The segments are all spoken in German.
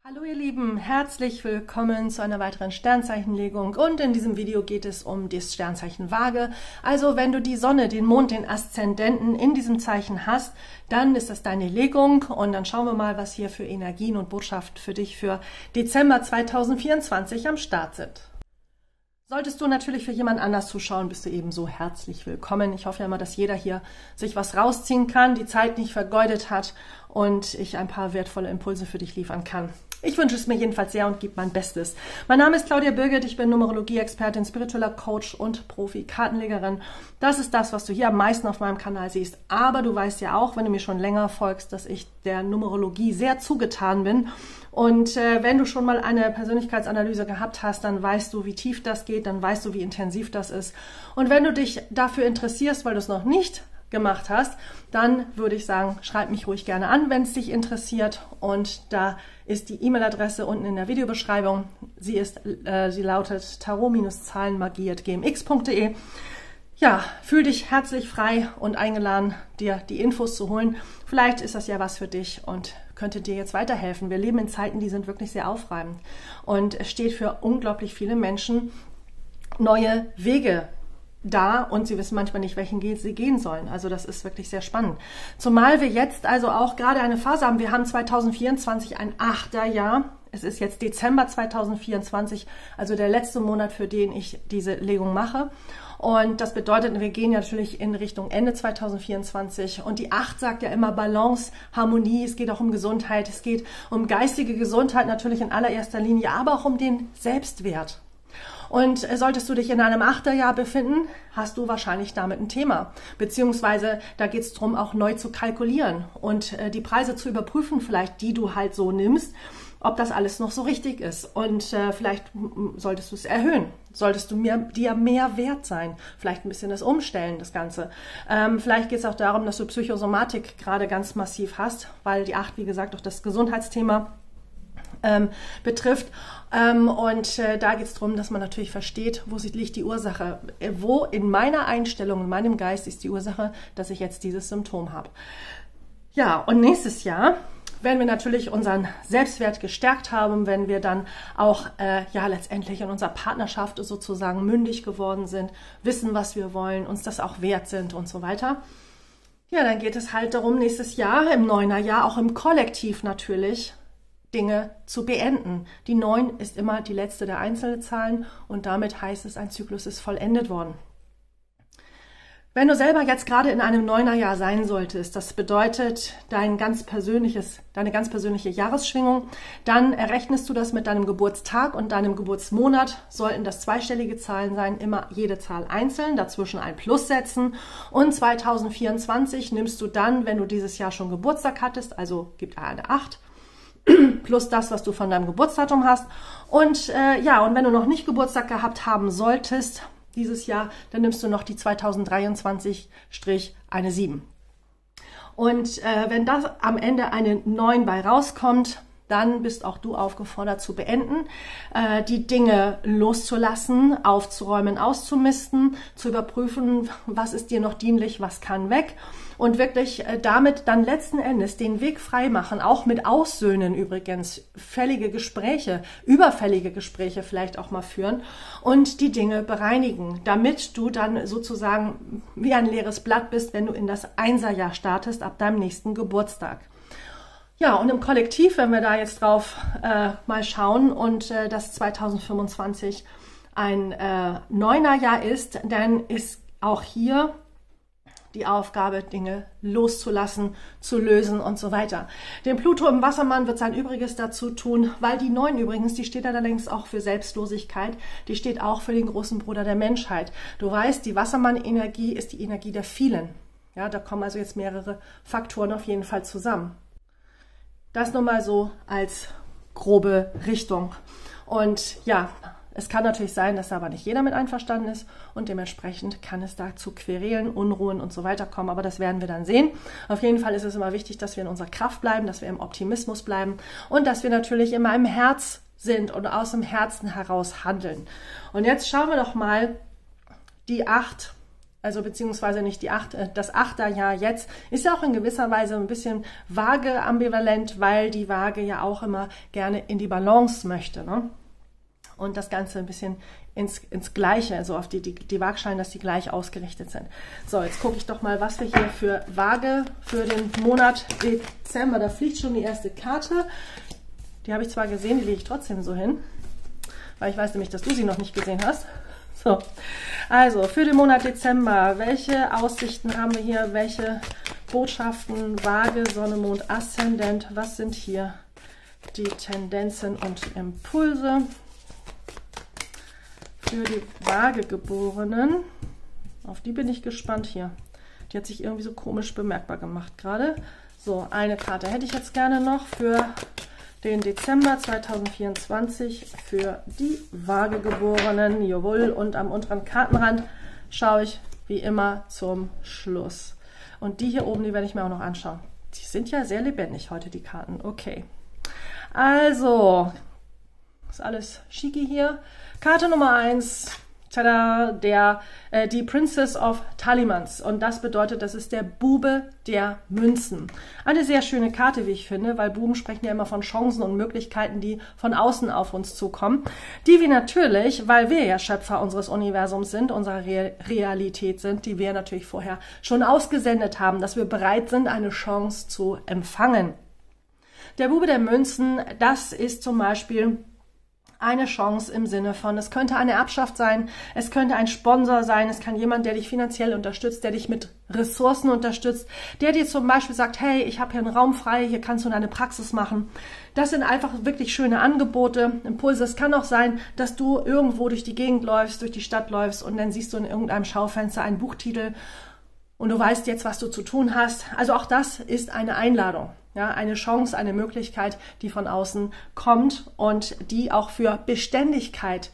Hallo ihr Lieben, herzlich willkommen zu einer weiteren Sternzeichenlegung und in diesem Video geht es um das Sternzeichen Waage. Also wenn du die Sonne, den Mond, den Aszendenten in diesem Zeichen hast, dann ist das deine Legung und dann schauen wir mal, was hier für Energien und Botschaften für dich für Dezember 2024 am Start sind. Solltest du natürlich für jemand anders zuschauen, bist du ebenso herzlich willkommen. Ich hoffe ja immer, dass jeder hier sich was rausziehen kann, die Zeit nicht vergeudet hat und ich ein paar wertvolle Impulse für dich liefern kann. Ich wünsche es mir jedenfalls sehr und gebe mein Bestes. Mein Name ist Claudia Birgit, ich bin Numerologie-Expertin, spiritueller Coach und Profi-Kartenlegerin. Das ist das, was du hier am meisten auf meinem Kanal siehst. Aber du weißt ja auch, wenn du mir schon länger folgst, dass ich der Numerologie sehr zugetan bin. Und wenn du schon mal eine Persönlichkeitsanalyse gehabt hast, dann weißt du, wie tief das geht, dann weißt du, wie intensiv das ist. Und wenn du dich dafür interessierst, weil du es noch nicht gemacht hast, dann würde ich sagen, schreib mich ruhig gerne an, wenn es dich interessiert. Und da ist die E-Mail-Adresse unten in der Videobeschreibung. Sie lautet tarot-zahlenmagie@gmx.de. Ja, fühl dich herzlich frei und eingeladen, dir die Infos zu holen. Vielleicht ist das ja was für dich und könnte dir jetzt weiterhelfen. Wir leben in Zeiten, die sind wirklich sehr aufreibend. Und es steht für unglaublich viele Menschen neue Wege da und sie wissen manchmal nicht, welchen sie gehen sollen. Also das ist wirklich sehr spannend. Zumal wir jetzt also auch gerade eine Phase haben. Wir haben 2024 ein Achterjahr. Es ist jetzt Dezember 2024, also der letzte Monat, für den ich diese Legung mache. Und das bedeutet, wir gehen ja natürlich in Richtung Ende 2024. Und die 8 sagt ja immer Balance, Harmonie. Es geht auch um Gesundheit. Es geht um geistige Gesundheit natürlich in allererster Linie, aber auch um den Selbstwert. Und solltest du dich in einem Achterjahr befinden, hast du wahrscheinlich damit ein Thema. Beziehungsweise da geht es darum, auch neu zu kalkulieren und die Preise zu überprüfen, vielleicht die du halt so nimmst, ob das alles noch so richtig ist. Und vielleicht solltest du es erhöhen. Solltest du dir mehr wert sein. Vielleicht ein bisschen das Umstellen, das Ganze. Vielleicht geht es auch darum, dass du Psychosomatik gerade ganz massiv hast, weil die 8, wie gesagt, auch das Gesundheitsthema betrifft. Und da geht es darum, dass man natürlich versteht, wo liegt die Ursache. Wo in meiner Einstellung, in meinem Geist ist die Ursache, dass ich jetzt dieses Symptom habe. Ja, und nächstes Jahr werden wir natürlich unseren Selbstwert gestärkt haben, wenn wir dann auch ja letztendlich in unserer Partnerschaft sozusagen mündig geworden sind, wissen, was wir wollen, uns das auch wert sind und so weiter. Ja, dann geht es halt darum, nächstes Jahr, im Neunerjahr, auch im Kollektiv natürlich, Dinge zu beenden. Die 9 ist immer die letzte der Einzelzahlen und damit heißt es, ein Zyklus ist vollendet worden. Wenn du selber jetzt gerade in einem Neunerjahr sein solltest, das bedeutet deine ganz persönliche Jahresschwingung, dann errechnest du das mit deinem Geburtstag und deinem Geburtsmonat. Sollten das zweistellige Zahlen sein, immer jede Zahl einzeln, dazwischen ein Plus setzen. Und 2024 nimmst du dann, wenn du dieses Jahr schon Geburtstag hattest, also gibt eine 8, plus das, was du von deinem Geburtsdatum hast. Und ja, und wenn du noch nicht Geburtstag gehabt haben solltest dieses Jahr, dann nimmst du noch die 2023 eine 7. Und wenn das am Ende eine 9 bei rauskommt, dann bist auch du aufgefordert zu beenden, die Dinge loszulassen, aufzuräumen, auszumisten, zu überprüfen, was ist dir noch dienlich, was kann weg und wirklich damit dann letzten Endes den Weg frei machen, auch mit Aussöhnen übrigens, überfällige Gespräche vielleicht auch mal führen und die Dinge bereinigen, damit du dann sozusagen wie ein leeres Blatt bist, wenn du in das Einserjahr startest ab deinem nächsten Geburtstag. Ja, und im Kollektiv, wenn wir da jetzt drauf mal schauen und das 2025 ein Neunerjahr ist, dann ist auch hier die Aufgabe, Dinge loszulassen, zu lösen und so weiter. Den Pluto im Wassermann wird sein Übriges dazu tun, weil die 9 übrigens, die steht allerdings auch für Selbstlosigkeit, die steht auch für den großen Bruder der Menschheit. Du weißt, die Wassermann-Energie ist die Energie der vielen. Ja, da kommen also jetzt mehrere Faktoren auf jeden Fall zusammen. Das nur mal so als grobe Richtung. Und ja, es kann natürlich sein, dass aber nicht jeder mit einverstanden ist und dementsprechend kann es da zu Querelen, Unruhen und so weiter kommen, aber das werden wir dann sehen. Auf jeden Fall ist es immer wichtig, dass wir in unserer Kraft bleiben, dass wir im Optimismus bleiben und dass wir natürlich immer im Herz sind und aus dem Herzen heraus handeln. Und jetzt schauen wir doch mal die 8 also beziehungsweise nicht die das Achterjahr jetzt, ist ja auch in gewisser Weise ein bisschen vage ambivalent, weil die Waage ja auch immer gerne in die Balance möchte, ne? Und das Ganze ein bisschen ins Gleiche, also auf die Waagschalen, dass die gleich ausgerichtet sind. So, jetzt gucke ich doch mal, was wir hier für Waage für den Monat Dezember, da fliegt schon die erste Karte. Die habe ich zwar gesehen, die lege ich trotzdem so hin, weil ich weiß nämlich, dass du sie noch nicht gesehen hast. So, also für den Monat Dezember, welche Aussichten haben wir hier, welche Botschaften, Waage, Sonne, Mond, Aszendent, was sind hier die Tendenzen und Impulse für die Waagegeborenen? Auf die bin ich gespannt hier. Die hat sich irgendwie so komisch bemerkbar gemacht gerade. So, eine Karte hätte ich jetzt gerne noch für den Dezember 2024 für die Waagegeborenen. Jawohl, und am unteren Kartenrand schaue ich wie immer zum Schluss. Und die hier oben, die werde ich mir auch noch anschauen. Die sind ja sehr lebendig heute, die Karten. Okay. Also, ist alles schicki hier. Karte Nummer 1. Tada, die Princess of Talimans. Und das bedeutet, das ist der Bube der Münzen. Eine sehr schöne Karte, wie ich finde, weil Buben sprechen ja immer von Chancen und Möglichkeiten, die von außen auf uns zukommen. Die wir natürlich, weil wir ja Schöpfer unseres Universums sind, unserer Realität sind, die wir natürlich vorher schon ausgesendet haben, dass wir bereit sind, eine Chance zu empfangen. Der Bube der Münzen, das ist zum Beispiel eine Chance im Sinne von, es könnte eine Erbschaft sein, es könnte ein Sponsor sein, es kann jemand, der dich finanziell unterstützt, der dich mit Ressourcen unterstützt, der dir zum Beispiel sagt, hey, ich habe hier einen Raum frei, hier kannst du deine Praxis machen. Das sind einfach wirklich schöne Angebote, Impulse. Es kann auch sein, dass du irgendwo durch die Gegend läufst, durch die Stadt läufst und dann siehst du in irgendeinem Schaufenster einen Buchtitel und du weißt jetzt, was du zu tun hast. Also auch das ist eine Einladung. Ja, eine Chance, eine Möglichkeit, die von außen kommt und die auch für Beständigkeit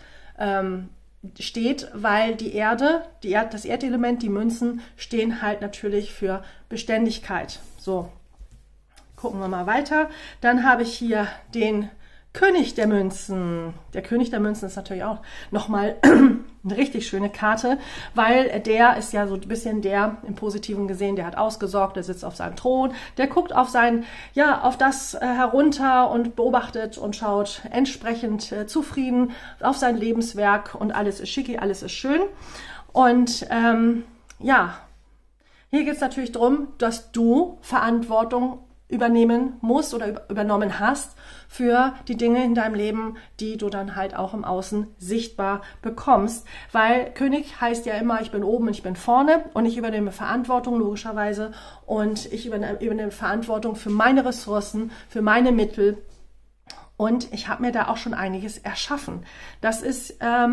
steht, weil die Erde, das Erdelement, die Münzen stehen halt natürlich für Beständigkeit. So, gucken wir mal weiter. Dann habe ich hier den König der Münzen. Der König der Münzen ist natürlich auch nochmal eine richtig schöne Karte, weil der ist ja so ein bisschen der, im Positiven gesehen, der hat ausgesorgt, der sitzt auf seinem Thron, der guckt auf auf das herunter und beobachtet und schaut entsprechend zufrieden auf sein Lebenswerk und alles ist schicki, alles ist schön. Und hier geht es natürlich darum, dass du Verantwortung übernehmen musst oder übernommen hast für die Dinge in deinem Leben, die du dann halt auch im Außen sichtbar bekommst. Weil König heißt ja immer, ich bin oben und ich bin vorne und ich übernehme Verantwortung logischerweise und ich übernehme Verantwortung für meine Ressourcen, für meine Mittel und ich habe mir da auch schon einiges erschaffen. Das ist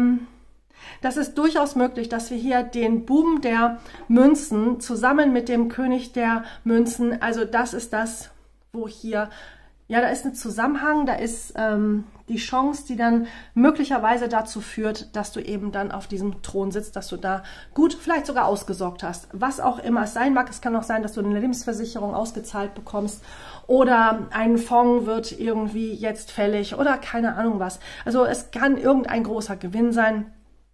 durchaus möglich, dass wir hier den Buben der Münzen zusammen mit dem König der Münzen, also das ist das, wo hier, ja, da ist ein Zusammenhang, da ist die Chance, die dann möglicherweise dazu führt, dass du eben dann auf diesem Thron sitzt, dass du da gut, vielleicht sogar ausgesorgt hast. Was auch immer es sein mag, es kann auch sein, dass du eine Lebensversicherung ausgezahlt bekommst oder ein Fonds wird irgendwie jetzt fällig oder keine Ahnung was. Also es kann irgendein großer Gewinn sein,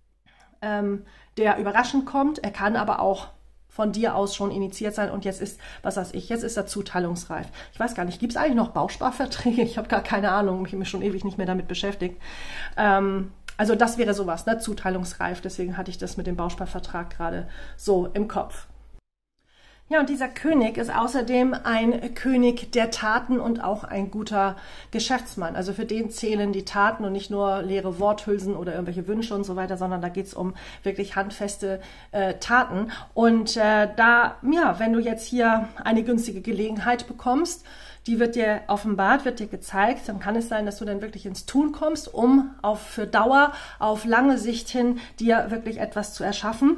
der überraschend kommt. Er kann aber auch von dir aus schon initiiert sein und jetzt ist, was weiß ich, jetzt ist er zuteilungsreif. Ich weiß gar nicht, gibt es eigentlich noch Bausparverträge? Ich habe gar keine Ahnung, ich habe mich schon ewig nicht mehr damit beschäftigt. Also das wäre sowas, ne? Zuteilungsreif, deswegen hatte ich das mit dem Bausparvertrag gerade so im Kopf. Ja, und dieser König ist außerdem ein König der Taten und auch ein guter Geschäftsmann. Also für den zählen die Taten und nicht nur leere Worthülsen oder irgendwelche Wünsche und so weiter, sondern da geht's um wirklich handfeste Taten. Und wenn du jetzt hier eine günstige Gelegenheit bekommst, die wird dir offenbart, wird dir gezeigt, dann kann es sein, dass du dann wirklich ins Tun kommst, um für Dauer, auf lange Sicht hin, dir wirklich etwas zu erschaffen.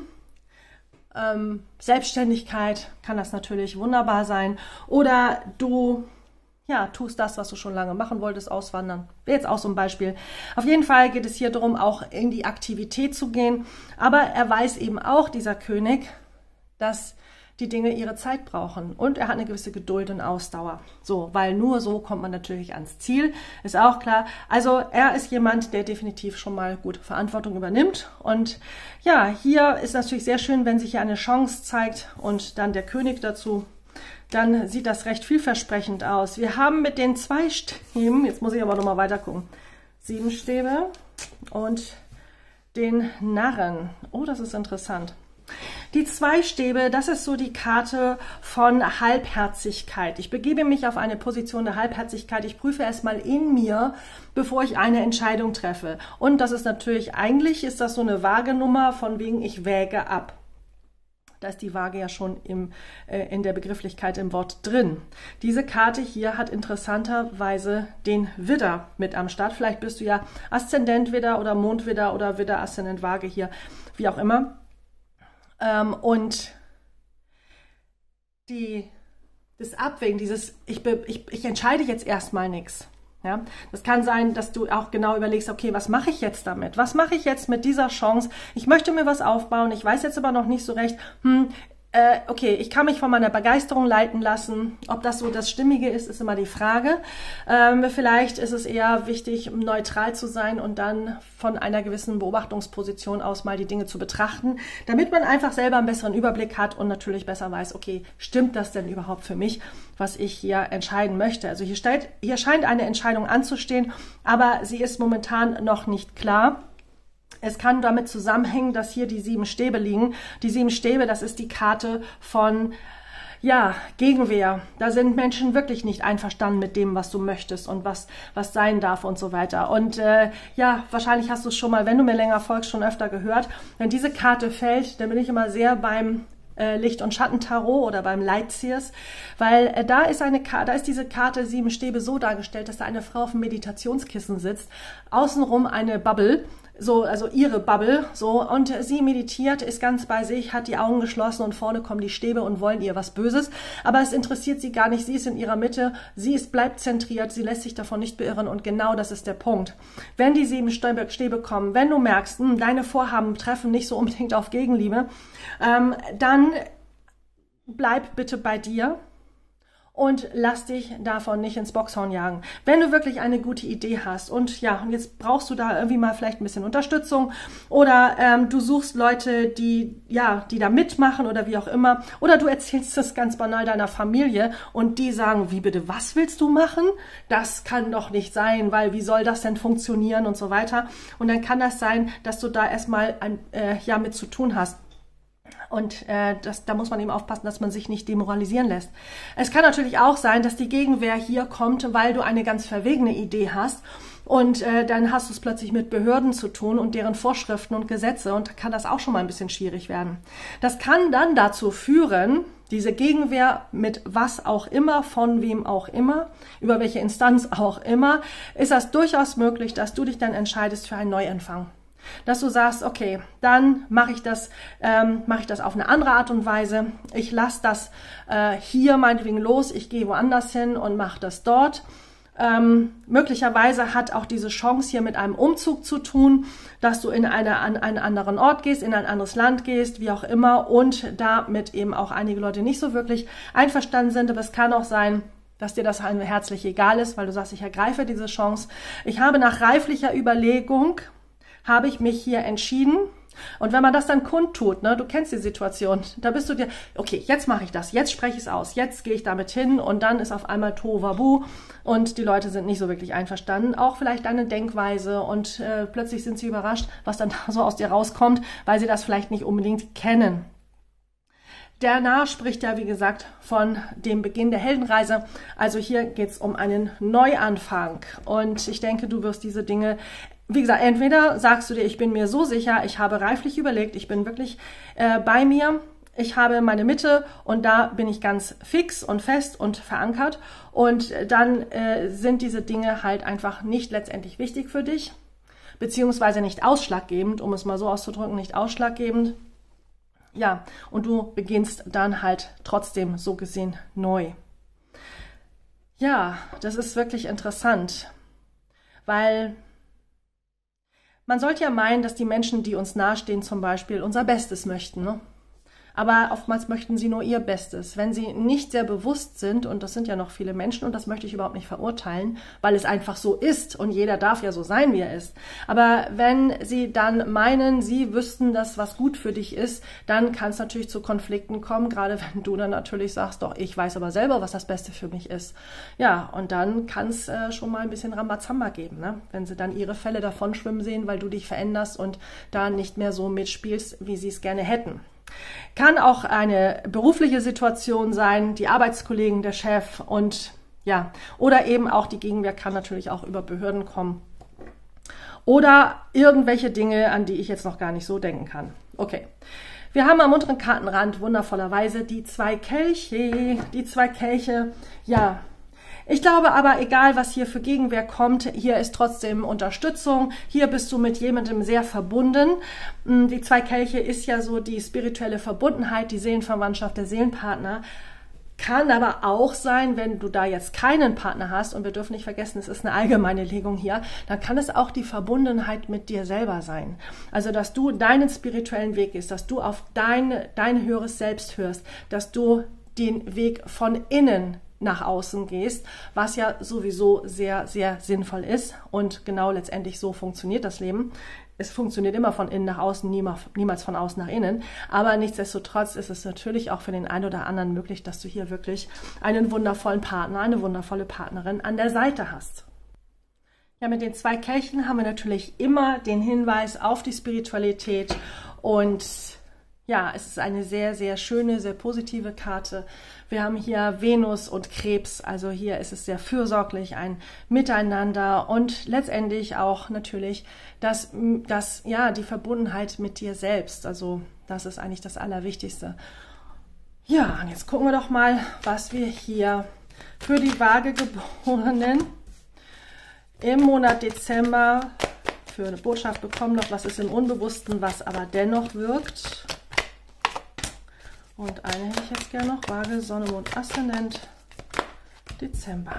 Selbstständigkeit kann das natürlich wunderbar sein. Oder du tust das, was du schon lange machen wolltest, auswandern. Wäre jetzt auch so ein Beispiel. Auf jeden Fall geht es hier darum, auch in die Aktivität zu gehen. Aber er weiß eben auch, dieser König, dass die Dinge ihre Zeit brauchen. Und er hat eine gewisse Geduld und Ausdauer. So, weil nur so kommt man natürlich ans Ziel, ist auch klar. Also er ist jemand, der definitiv schon mal gut Verantwortung übernimmt. Und ja, hier ist natürlich sehr schön, wenn sich hier eine Chance zeigt und dann der König dazu. Dann sieht das recht vielversprechend aus. Wir haben mit den 2 Stäben, jetzt muss ich aber nochmal weiter gucken, 7 Stäbe und den Narren. Oh, das ist interessant. Die 2 Stäbe, das ist so die Karte von Halbherzigkeit. Ich begebe mich auf eine Position der Halbherzigkeit. Ich prüfe erstmal in mir, bevor ich eine Entscheidung treffe. Und das ist natürlich, eigentlich ist das so eine Waagenummer, von wegen ich wäge ab. Da ist die Waage ja schon in der Begrifflichkeit im Wort drin. Diese Karte hier hat interessanterweise den Widder mit am Start. Vielleicht bist du ja Aszendent Widder oder Mondwidder oder Widder Aszendent Waage hier, wie auch immer. Und das Abwägen, ich entscheide jetzt erstmal nichts. Ja, das kann sein, dass du auch genau überlegst, okay, was mache ich jetzt damit? Was mache ich jetzt mit dieser Chance? Ich möchte mir was aufbauen, ich weiß jetzt aber noch nicht so recht, okay, ich kann mich von meiner Begeisterung leiten lassen. Ob das so das Stimmige ist, ist immer die Frage. Vielleicht ist es eher wichtig, neutral zu sein und dann von einer gewissen Beobachtungsposition aus mal die Dinge zu betrachten, damit man einfach selber einen besseren Überblick hat und natürlich besser weiß, okay, stimmt das denn überhaupt für mich, was ich hier entscheiden möchte? Also hier scheint eine Entscheidung anzustehen, aber sie ist momentan noch nicht klar. Es kann damit zusammenhängen, dass hier die 7 Stäbe liegen. Die 7 Stäbe, das ist die Karte von, ja, Gegenwehr. Da sind Menschen wirklich nicht einverstanden mit dem, was du möchtest und was sein darf und so weiter. Und ja, wahrscheinlich hast du es schon mal, wenn du mir länger folgst, schon öfter gehört. Wenn diese Karte fällt, dann bin ich immer sehr beim Licht- und Schattentarot oder beim Lightseers, weil da ist diese Karte 7 Stäbe so dargestellt, dass da eine Frau auf dem Meditationskissen sitzt, außenrum eine Bubble, so, also ihre Bubble, so, und sie meditiert, ist ganz bei sich, hat die Augen geschlossen und vorne kommen die Stäbe und wollen ihr was Böses, aber es interessiert sie gar nicht, sie ist in ihrer Mitte, bleibt zentriert, sie lässt sich davon nicht beirren und genau das ist der Punkt. Wenn die 7 Stäbe kommen, wenn du merkst, deine Vorhaben treffen nicht so unbedingt auf Gegenliebe, dann bleib bitte bei dir und lass dich davon nicht ins Boxhorn jagen. Wenn du wirklich eine gute Idee hast und ja, und jetzt brauchst du da irgendwie mal vielleicht ein bisschen Unterstützung oder du suchst Leute, die da mitmachen oder wie auch immer, oder du erzählst das ganz banal deiner Familie und die sagen, wie bitte, was willst du machen? Das kann doch nicht sein, weil wie soll das denn funktionieren und so weiter. Und dann kann das sein, dass du da erstmal mit zu tun hast. Und da muss man eben aufpassen, dass man sich nicht demoralisieren lässt. Es kann natürlich auch sein, dass die Gegenwehr hier kommt, weil du eine ganz verwegene Idee hast. Und dann hast du es plötzlich mit Behörden zu tun und deren Vorschriften und Gesetze. Und da kann das auch schon mal ein bisschen schwierig werden. Das kann dann dazu führen, diese Gegenwehr mit was auch immer, von wem auch immer, über welche Instanz auch immer, ist das durchaus möglich, dass du dich dann entscheidest für einen Neuanfang. Dass du sagst, okay, dann mache ich das auf eine andere Art und Weise. Ich lasse das hier meinetwegen los, ich gehe woanders hin und mache das dort. Möglicherweise hat auch diese Chance hier mit einem Umzug zu tun, dass du an einen anderen Ort gehst, in ein anderes Land gehst, wie auch immer, und damit eben auch einige Leute nicht so wirklich einverstanden sind. Aber es kann auch sein, dass dir das herzlich egal ist, weil du sagst, ich ergreife diese Chance. Ich habe nach reiflicher Überlegung habe ich mich hier entschieden. Und wenn man das dann kundtut, ne, du kennst die Situation, da bist du dir, okay, jetzt mache ich das, jetzt spreche ich es aus, jetzt gehe ich damit hin und dann ist auf einmal Tohuwabohu und die Leute sind nicht so wirklich einverstanden. Auch vielleicht deine Denkweise und plötzlich sind sie überrascht, was dann so aus dir rauskommt, weil sie das vielleicht nicht unbedingt kennen. Der Narr spricht ja, wie gesagt, von dem Beginn der Heldenreise. Also hier geht es um einen Neuanfang. Und ich denke, du wirst diese Dinge, wie gesagt, entweder sagst du dir, ich bin mir so sicher, ich habe reiflich überlegt, ich bin wirklich bei mir, ich habe meine Mitte und da bin ich ganz fix und fest und verankert. Und dann sind diese Dinge halt einfach nicht letztendlich wichtig für dich, beziehungsweise nicht ausschlaggebend, um es mal so auszudrücken, nicht ausschlaggebend. Ja, und du beginnst dann halt trotzdem so gesehen neu. Ja, das ist wirklich interessant, weil man sollte ja meinen, dass die Menschen, die uns nahestehen, zum Beispiel unser Bestes möchten, ne? Aber oftmals möchten sie nur ihr Bestes. Wenn sie nicht sehr bewusst sind, und das sind ja noch viele Menschen, und das möchte ich überhaupt nicht verurteilen, weil es einfach so ist und jeder darf ja so sein, wie er ist. Aber wenn sie dann meinen, sie wüssten, dass was gut für dich ist, dann kann es natürlich zu Konflikten kommen, gerade wenn du dann natürlich sagst, doch, ich weiß aber selber, was das Beste für mich ist. Ja, und dann kann es schon mal ein bisschen Rambazamba geben, ne? Wenn sie dann ihre Fälle davon schwimmen sehen, weil du dich veränderst und da nicht mehr so mitspielst, wie sie es gerne hätten. Kann auch eine berufliche Situation sein, die Arbeitskollegen, der Chef und ja, oder eben auch die Gegenwehr kann natürlich auch über Behörden kommen. Oder irgendwelche Dinge, an die ich jetzt noch gar nicht so denken kann. Okay. Wir haben am unteren Kartenrand wundervollerweise die 2 Kelche. Die 2 Kelche, ja. Ich glaube aber, egal was hier für Gegenwehr kommt, hier ist trotzdem Unterstützung. Hier bist du mit jemandem sehr verbunden. Die 2 Kelche ist ja so die spirituelle Verbundenheit, die Seelenverwandtschaft, der Seelenpartner. Kann aber auch sein, wenn du da jetzt keinen Partner hast, und wir dürfen nicht vergessen, es ist eine allgemeine Legung hier, dann kann es auch die Verbundenheit mit dir selber sein. Also, dass du deinen spirituellen Weg gehst, dass du auf dein höheres Selbst hörst, dass du den Weg von innen nach außen gehst, was ja sowieso sehr, sehr sinnvoll ist und genau letztendlich so funktioniert das Leben. Es funktioniert immer von innen nach außen, niemals von außen nach innen, aber nichtsdestotrotz ist es natürlich auch für den einen oder anderen möglich, dass du hier wirklich einen wundervollen Partner, eine wundervolle Partnerin an der Seite hast. Ja, mit den 2 Kelchen haben wir natürlich immer den Hinweis auf die Spiritualität und ja, es ist eine sehr, sehr schöne, sehr positive Karte. Wir haben hier Venus und Krebs, also hier ist es sehr fürsorglich, ein Miteinander und letztendlich auch natürlich die Verbundenheit mit dir selbst. Also das ist eigentlich das Allerwichtigste. Ja, und jetzt gucken wir doch mal, was wir hier für die Waagegeborenen im Monat Dezember für eine Botschaft bekommen. Noch was ist im Unbewussten, was aber dennoch wirkt. Und eine hätte ich jetzt gerne noch. Waage, Sonne, Mond, Aszendent, Dezember.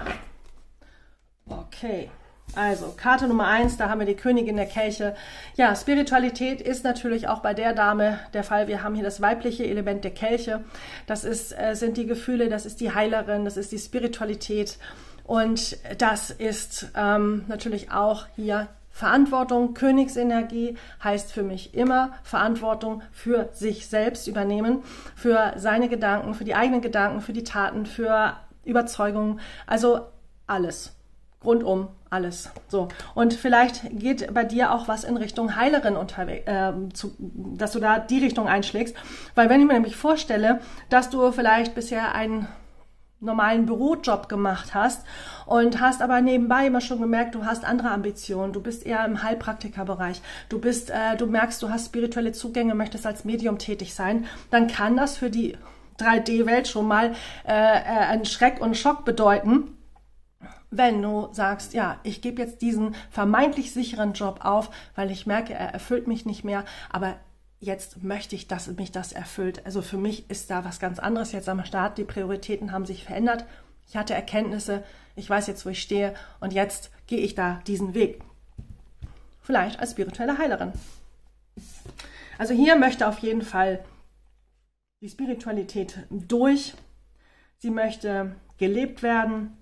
Okay, also Karte Nummer 1, da haben wir die Königin der Kelche. Ja, Spiritualität ist natürlich auch bei der Dame der Fall. Wir haben hier das weibliche Element der Kelche. Das sind die Gefühle, das ist die Heilerin, das ist die Spiritualität. Und das ist natürlich auch hier Verantwortung. Königsenergie heißt für mich immer Verantwortung für sich selbst übernehmen, für seine Gedanken, für die eigenen Gedanken, für die Taten, für Überzeugungen, also alles, rundum alles. So, und vielleicht geht bei dir auch was in Richtung Heilerin unterwegs, dass du da die Richtung einschlägst, weil wenn ich mir nämlich vorstelle, dass du vielleicht bisher einen normalen Bürojob gemacht hast und hast aber nebenbei immer schon gemerkt, du hast andere Ambitionen, du bist eher im Heilpraktikerbereich, du merkst, du hast spirituelle Zugänge, möchtest als Medium tätig sein, dann kann das für die 3D-Welt schon mal einen Schreck und Schock bedeuten, wenn du sagst, ja, ich gebe jetzt diesen vermeintlich sicheren Job auf, weil ich merke, er erfüllt mich nicht mehr, aber jetzt möchte ich, dass mich das erfüllt. Also für mich ist da was ganz anderes jetzt am Start. Die Prioritäten haben sich verändert. Ich hatte Erkenntnisse. Ich weiß jetzt, wo ich stehe. Und jetzt gehe ich da diesen Weg. Vielleicht als spirituelle Heilerin. Also hier möchte auf jeden Fall die Spiritualität durch. Sie möchte gelebt werden.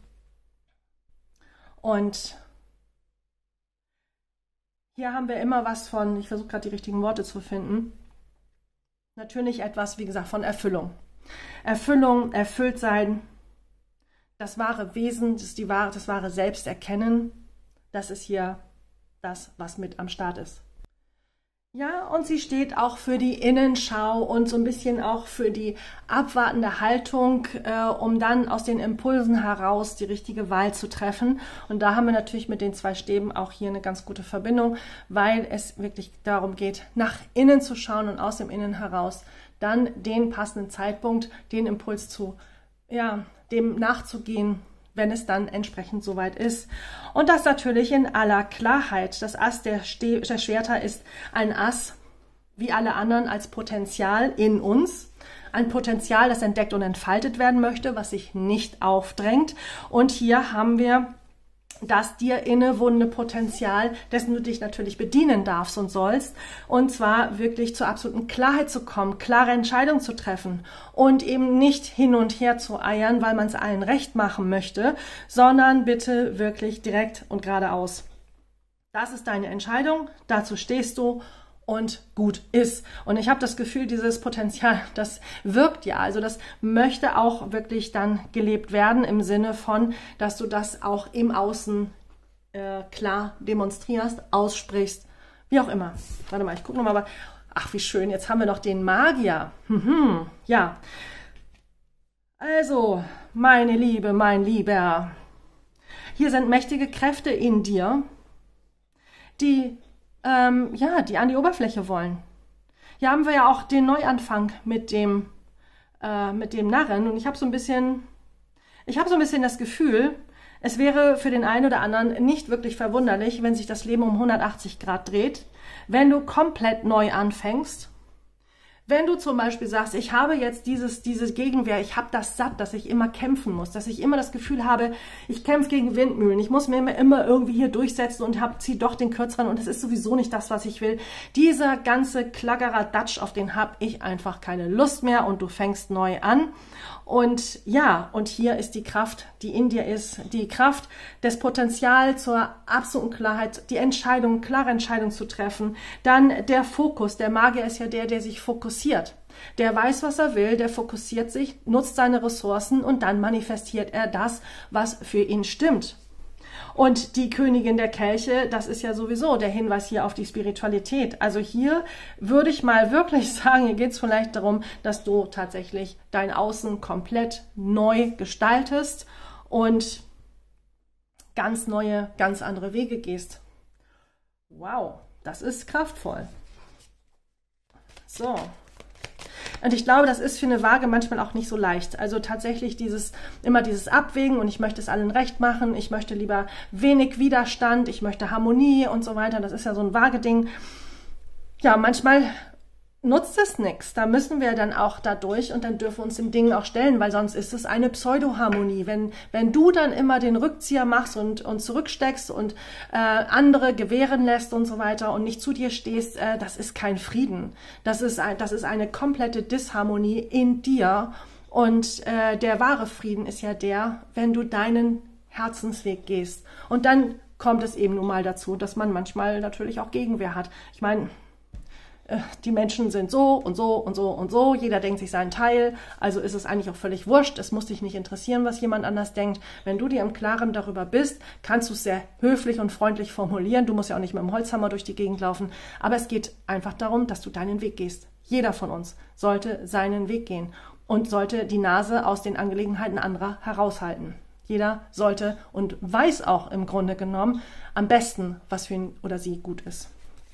Und hier haben wir immer was von, ich versuche gerade die richtigen Worte zu finden, natürlich etwas, wie gesagt, von Erfüllung. Erfüllung, erfüllt sein, das wahre Wesen, das wahre Selbst erkennen, das ist hier das, was mit am Start ist. Ja, und sie steht auch für die Innenschau und so ein bisschen auch für die abwartende Haltung, um dann aus den Impulsen heraus die richtige Wahl zu treffen. Und da haben wir natürlich mit den 2 Stäben auch hier eine ganz gute Verbindung, weil es wirklich darum geht, nach innen zu schauen und aus dem Innen heraus dann den passenden Zeitpunkt, den Impuls dem nachzugehen, wenn es dann entsprechend soweit ist. Und das natürlich in aller Klarheit. Das Ass der Schwerter ist ein Ass, wie alle anderen, als Potenzial in uns. Ein Potenzial, das entdeckt und entfaltet werden möchte, was sich nicht aufdrängt. Und hier haben wir das dir innewohnende Potenzial, dessen du dich natürlich bedienen darfst und sollst, und zwar wirklich zur absoluten Klarheit zu kommen, klare Entscheidungen zu treffen und eben nicht hin und her zu eiern, weil man es allen recht machen möchte, sondern bitte wirklich direkt und geradeaus. Das ist deine Entscheidung, dazu stehst du und gut ist. Und ich habe das Gefühl, dieses Potenzial, das wirkt ja. Also das möchte auch wirklich dann gelebt werden im Sinne von, dass du das auch im Außen klar demonstrierst, aussprichst, wie auch immer. Warte mal, ich gucke nochmal. Ach, wie schön, jetzt haben wir noch den Magier. Ja, also, meine Liebe, mein Lieber, hier sind mächtige Kräfte in dir, die die an die Oberfläche wollen. Hier haben wir ja auch den Neuanfang mit dem Narren, und ich habe so ein bisschen das Gefühl, es wäre für den einen oder anderen nicht wirklich verwunderlich, wenn sich das Leben um 180 Grad dreht, wenn du komplett neu anfängst. Wenn du zum Beispiel sagst, ich habe jetzt diese Gegenwehr, ich habe das satt, dass ich immer kämpfen muss, dass ich immer das Gefühl habe, ich kämpfe gegen Windmühlen, ich muss mir immer irgendwie hier durchsetzen und ziehe doch den Kürzeren und es ist sowieso nicht das, was ich will. Dieser ganze Klaggeradatsch, auf den habe ich einfach keine Lust mehr, und du fängst neu an. Und ja, und hier ist die Kraft, die in dir ist, die Kraft des Potenzials zur absoluten Klarheit, die Entscheidung, klare Entscheidung zu treffen. Dann der Fokus, der Magier ist ja der sich fokussiert. Der weiß, was er will, der fokussiert sich, nutzt seine Ressourcen und dann manifestiert er das, was für ihn stimmt. Und die Königin der Kelche, das ist ja sowieso der Hinweis hier auf die Spiritualität. Also hier würde ich mal wirklich sagen, hier geht es vielleicht darum, dass du tatsächlich dein Außen komplett neu gestaltest und ganz neue, ganz andere Wege gehst. Wow, das ist kraftvoll. So. Und ich glaube, das ist für eine Waage manchmal auch nicht so leicht. Also tatsächlich immer dieses Abwägen, und ich möchte es allen recht machen, ich möchte lieber wenig Widerstand, ich möchte Harmonie und so weiter. Das ist ja so ein Waageding. Ja, manchmal nutzt es nichts. Da müssen wir dann auch da durch, und dann dürfen wir uns dem Ding auch stellen, weil sonst ist es eine Pseudoharmonie. Wenn du dann immer den Rückzieher machst und zurücksteckst und andere gewähren lässt und so weiter und nicht zu dir stehst, das ist kein Frieden. Das ist eine komplette Disharmonie in dir. Und der wahre Frieden ist ja wenn du deinen Herzensweg gehst. Und dann kommt es eben nun mal dazu, dass man manchmal natürlich auch Gegenwehr hat. Ich meine, die Menschen sind so und so und so und so, jeder denkt sich seinen Teil, also ist es eigentlich auch völlig wurscht, es muss dich nicht interessieren, was jemand anders denkt. Wenn du dir im Klaren darüber bist, kannst du es sehr höflich und freundlich formulieren, du musst ja auch nicht mit dem Holzhammer durch die Gegend laufen, aber es geht einfach darum, dass du deinen Weg gehst. Jeder von uns sollte seinen Weg gehen und sollte die Nase aus den Angelegenheiten anderer heraushalten. Jeder sollte und weiß auch im Grunde genommen am besten, was für ihn oder sie gut ist.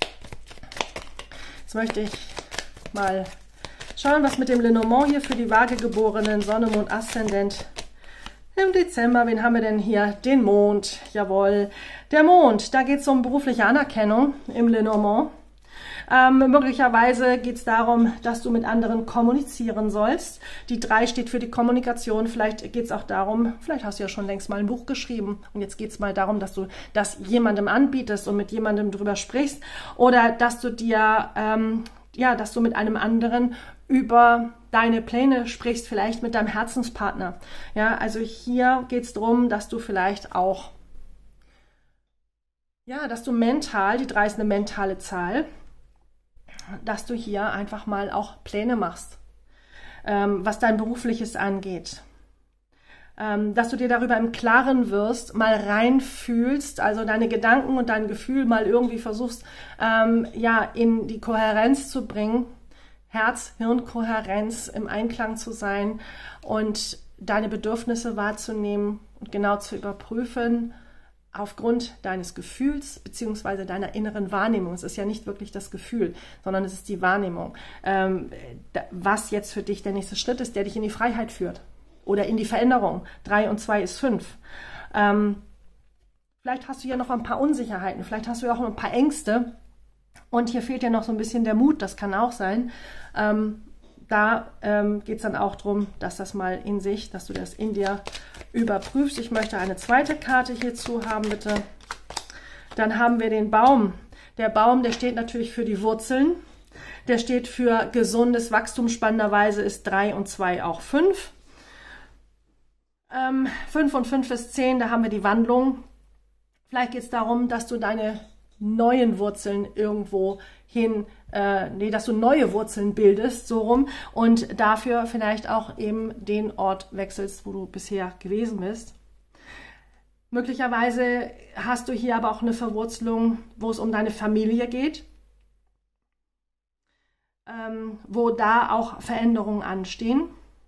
Jetzt möchte ich mal schauen, was mit dem Lenormand hier für die Waagegeborenen, Sonne, Mond, Aszendent im Dezember. Wen haben wir denn hier? Den Mond, jawohl. Der Mond, da geht es um berufliche Anerkennung im Lenormand. Möglicherweise geht es darum, dass du mit anderen kommunizieren sollst. Die 3 steht für die Kommunikation. Vielleicht geht es auch darum, vielleicht hast du ja schon längst mal ein Buch geschrieben und jetzt geht es mal darum, dass du das jemandem anbietest und mit jemandem drüber sprichst, oder dass du dass du mit einem anderen über deine Pläne sprichst, vielleicht mit deinem Herzenspartner. Ja, also hier geht es darum, dass du vielleicht auch, dass du mental, die 3 ist eine mentale Zahl, dass du hier einfach mal auch Pläne machst, was dein Berufliches angeht. Dass du dir darüber im Klaren wirst, mal reinfühlst, also deine Gedanken und dein Gefühl mal irgendwie versuchst, in die Kohärenz zu bringen, Herz-Hirn-Kohärenz im Einklang zu sein und deine Bedürfnisse wahrzunehmen und genau zu überprüfen, aufgrund deines Gefühls bzw. deiner inneren Wahrnehmung. Es ist ja nicht wirklich das Gefühl, sondern es ist die Wahrnehmung, was jetzt für dich der nächste Schritt ist, der dich in die Freiheit führt oder in die Veränderung. 3 und 2 ist 5. Vielleicht hast du ja noch ein paar Unsicherheiten, vielleicht hast du ja auch ein paar Ängste und hier fehlt ja noch so ein bisschen der Mut, das kann auch sein. da geht es dann auch darum, dass das mal in sich, dass du das in dir überprüfst. Ich möchte eine zweite Karte hierzu haben, bitte. Dann haben wir den Baum. Der Baum, der steht natürlich für die Wurzeln. Der steht für gesundes Wachstum. Spannenderweise ist 3 und 2 auch 5. 5 und 5 ist 10, da haben wir die Wandlung. Vielleicht geht es darum, dass du deine neuen Wurzeln irgendwo hin, dass du neue Wurzeln bildest, so rum, und dafür vielleicht auch eben den Ort wechselst, wo du bisher gewesen bist. Möglicherweise hast du hier aber auch eine Verwurzelung, wo es um deine Familie geht, wo da auch Veränderungen anstehen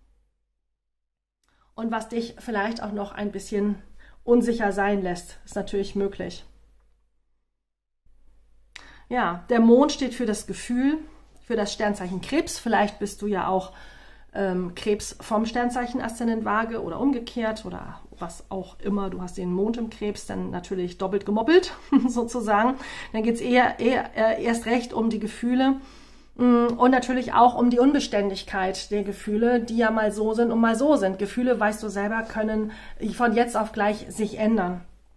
und was dich vielleicht auch noch ein bisschen unsicher sein lässt, ist natürlich möglich. Ja, der Mond steht für das Gefühl, für das Sternzeichen Krebs. Vielleicht bist du ja auch Krebs vom Sternzeichen Aszendent Waage oder umgekehrt oder was auch immer. Du hast den Mond im Krebs, dann natürlich doppelt gemoppelt sozusagen. Dann geht es erst recht um die Gefühle und natürlich auch um die Unbeständigkeit der Gefühle, die ja mal so sind und mal so sind. Gefühle, weißt du selber, können von jetzt auf gleich sich ändern.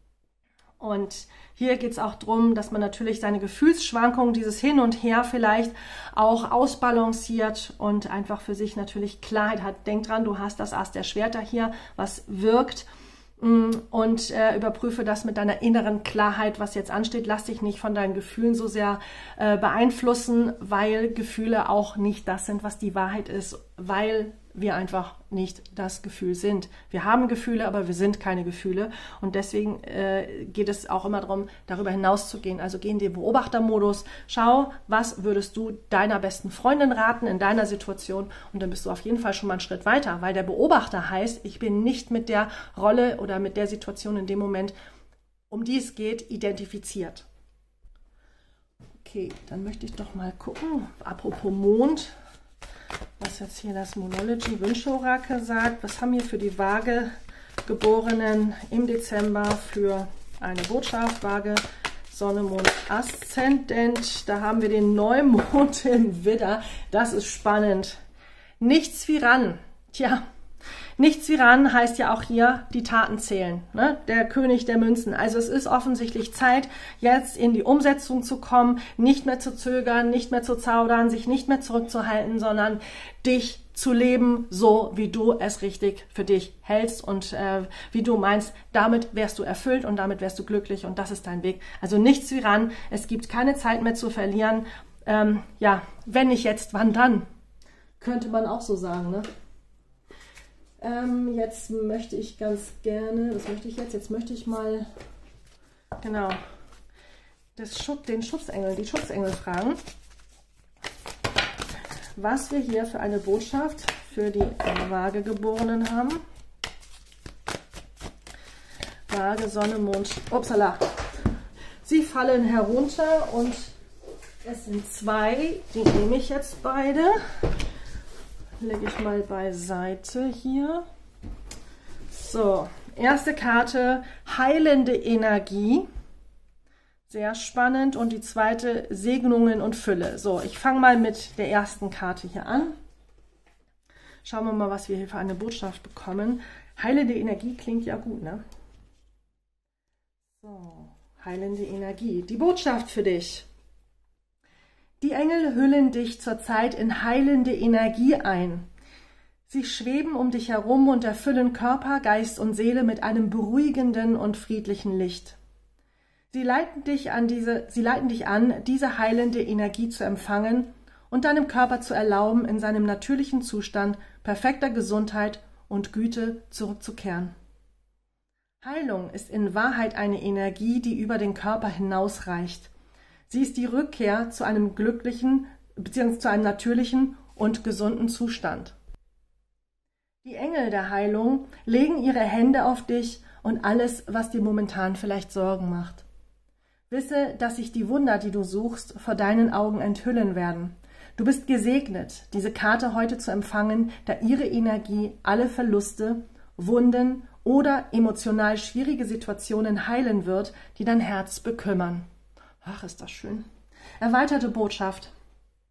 Und hier geht es auch darum, dass man natürlich seine Gefühlsschwankungen, dieses Hin und Her vielleicht auch ausbalanciert und einfach für sich natürlich Klarheit hat. Denk dran, du hast das Ass der Schwerter hier, was wirkt, und überprüfe das mit deiner inneren Klarheit, was jetzt ansteht. Lass dich nicht von deinen Gefühlen so sehr beeinflussen, weil Gefühle auch nicht das sind, was die Wahrheit ist, weil wir einfach nicht das Gefühl sind. Wir haben Gefühle, aber wir sind keine Gefühle. Und deswegen geht es auch immer darum, darüber hinaus zu gehen. Also geh in den Beobachtermodus, schau, was würdest du deiner besten Freundin raten in deiner Situation, und dann bist du auf jeden Fall schon mal einen Schritt weiter, weil der Beobachter heißt, ich bin nicht mit der Rolle oder mit der Situation in dem Moment, um die es geht, identifiziert. Okay, dann möchte ich doch mal gucken, apropos Mond, was jetzt hier das Moonology Wünsche-Orakel sagt. Was haben wir für die Waage-Geborenen im Dezember für eine Botschaft? Waage, Sonne, Mond, Aszendent. Da haben wir den Neumond im Widder. Das ist spannend. Nichts wie ran. Tja, nichts wie ran heißt ja auch hier, die Taten zählen, ne? Der König der Münzen. Also es ist offensichtlich Zeit, jetzt in die Umsetzung zu kommen, nicht mehr zu zögern, nicht mehr zu zaudern, sich nicht mehr zurückzuhalten, sondern dich zu leben, so wie du es richtig für dich hältst und wie du meinst, damit wärst du erfüllt und damit wärst du glücklich und das ist dein Weg. Also nichts wie ran, es gibt keine Zeit mehr zu verlieren. Ja, wenn nicht jetzt, wann dann? Könnte man auch so sagen, ne? Jetzt möchte ich ganz gerne, jetzt möchte ich mal, genau, die Schutzengel fragen, was wir hier für eine Botschaft für die Waagegeborenen haben. Waage, Sonne, Mond, upsala, sie fallen herunter und es sind 2, die nehme ich jetzt beide. Lege ich mal beiseite hier. So, erste Karte, heilende Energie. Sehr spannend. Und die zweite, Segnungen und Fülle. So, ich fange mal mit der ersten Karte hier an. Schauen wir mal, was wir hier für eine Botschaft bekommen. Heilende Energie klingt ja gut, ne? So, heilende Energie. Die Botschaft für dich. Die Engel hüllen dich zurzeit in heilende Energie ein. Sie schweben um dich herum und erfüllen Körper, Geist und Seele mit einem beruhigenden und friedlichen Licht. Sie leiten dich an, diese heilende Energie zu empfangen und deinem Körper zu erlauben, in seinem natürlichen Zustand perfekter Gesundheit und Güte zurückzukehren. Heilung ist in Wahrheit eine Energie, die über den Körper hinausreicht. Sie ist die Rückkehr zu einem glücklichen bzw. zu einem natürlichen und gesunden Zustand. Die Engel der Heilung legen ihre Hände auf dich und alles, was dir momentan vielleicht Sorgen macht. Wisse, dass sich die Wunder, die du suchst, vor deinen Augen enthüllen werden. Du bist gesegnet, diese Karte heute zu empfangen, da ihre Energie alle Verluste, Wunden oder emotional schwierige Situationen heilen wird, die dein Herz bekümmern. Ach, ist das schön. Erweiterte Botschaft.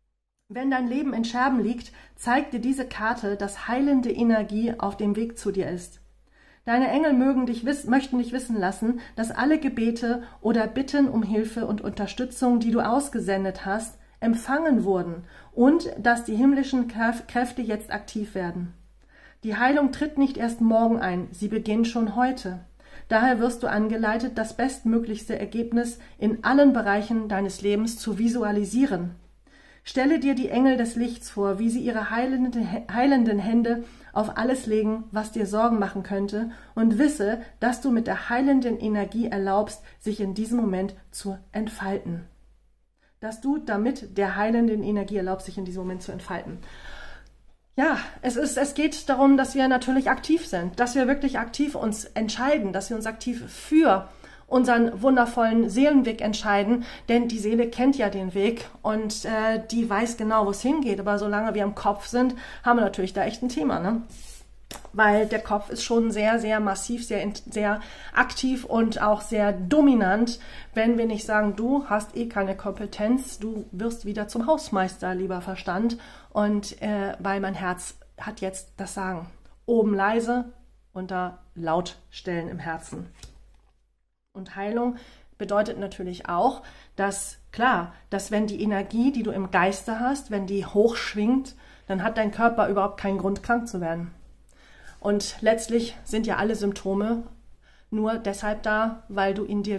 Wenn dein Leben in Scherben liegt, zeigt dir diese Karte, dass heilende Energie auf dem Weg zu dir ist. Deine Engel möchten dich wissen lassen, dass alle Gebete oder Bitten um Hilfe und Unterstützung, die du ausgesendet hast, empfangen wurden und dass die himmlischen Kräfte jetzt aktiv werden. Die Heilung tritt nicht erst morgen ein, sie beginnt schon heute. Daher wirst du angeleitet, das bestmöglichste Ergebnis in allen Bereichen deines Lebens zu visualisieren. Stelle dir die Engel des Lichts vor, wie sie ihre heilenden Hände auf alles legen, was dir Sorgen machen könnte, und wisse, dass du mit der heilenden Energie erlaubst, sich in diesem Moment zu entfalten. Dass du damit der heilenden Energie erlaubst, sich in diesem Moment zu entfalten. Ja, es geht darum, dass wir natürlich aktiv sind, dass wir wirklich aktiv uns entscheiden, dass wir uns aktiv für unseren wundervollen Seelenweg entscheiden, denn die Seele kennt ja den Weg und die weiß genau, wo es hingeht. Aber solange wir im Kopf sind, haben wir natürlich da echt ein Thema, ne? Weil der Kopf ist schon sehr, sehr massiv, sehr aktiv und auch sehr dominant, wenn wir nicht sagen, du hast eh keine Kompetenz, du wirst wieder zum Hausmeister, lieber Verstand. Und weil mein Herz hat jetzt das Sagen. Oben leise und da laut stellen im Herzen. Und Heilung bedeutet natürlich auch, dass, klar, dass wenn die Energie, die du im Geiste hast, wenn die hochschwingt, dann hat dein Körper überhaupt keinen Grund, krank zu werden. Und letztlich sind ja alle Symptome nur deshalb da, weil du in dir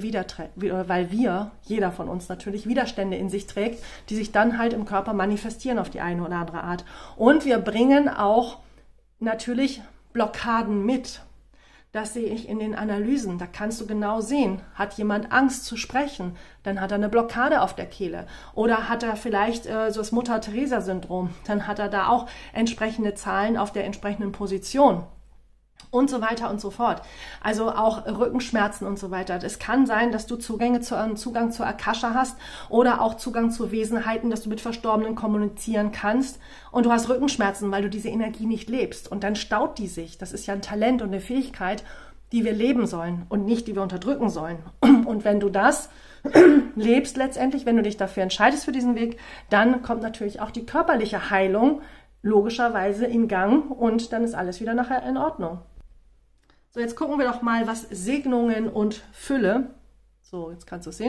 jeder von uns natürlich Widerstände in sich trägt, die sich dann halt im Körper manifestieren auf die eine oder andere Art. Und wir bringen auch natürlich Blockaden mit. Das sehe ich in den Analysen. Da kannst du genau sehen, hat jemand Angst zu sprechen, dann hat er eine Blockade auf der Kehle. Oder hat er vielleicht so das Mutter-Theresa-Syndrom, dann hat er da auch entsprechende Zahlen auf der entsprechenden Position. Und so weiter und so fort. Also auch Rückenschmerzen und so weiter. Es kann sein, dass du Zugang zur Akasha hast oder auch Zugang zu Wesenheiten, dass du mit Verstorbenen kommunizieren kannst und du hast Rückenschmerzen, weil du diese Energie nicht lebst. Und dann staut die sich. Das ist ja ein Talent und eine Fähigkeit, die wir leben sollen und nicht, die wir unterdrücken sollen. Und wenn du das lebst letztendlich, wenn du dich dafür entscheidest für diesen Weg, dann kommt natürlich auch die körperliche Heilung logischerweise in Gang und dann ist alles wieder nachher in Ordnung. So, jetzt gucken wir doch mal, was Segnungen und Fülle, so, jetzt kannst du es sehen.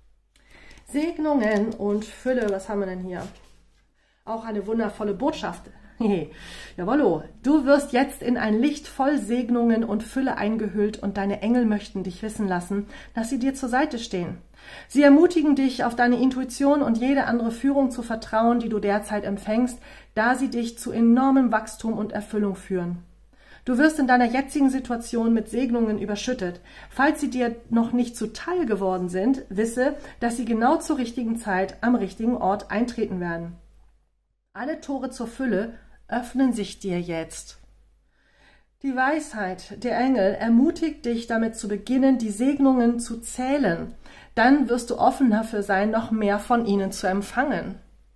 Segnungen und Fülle, was haben wir denn hier? Auch eine wundervolle Botschaft. Jawollo, du wirst jetzt in ein Licht voll Segnungen und Fülle eingehüllt und deine Engel möchten dich wissen lassen, dass sie dir zur Seite stehen. Sie ermutigen dich, auf deine Intuition und jede andere Führung zu vertrauen, die du derzeit empfängst, da sie dich zu enormem Wachstum und Erfüllung führen. Du wirst in deiner jetzigen Situation mit Segnungen überschüttet. Falls sie dir noch nicht zuteil geworden sind, wisse, dass sie genau zur richtigen Zeit am richtigen Ort eintreten werden. Alle Tore zur Fülle öffnen sich dir jetzt. Die Weisheit der Engel ermutigt dich, damit zu beginnen, die Segnungen zu zählen. Dann wirst du offen dafür sein, noch mehr von ihnen zu empfangen.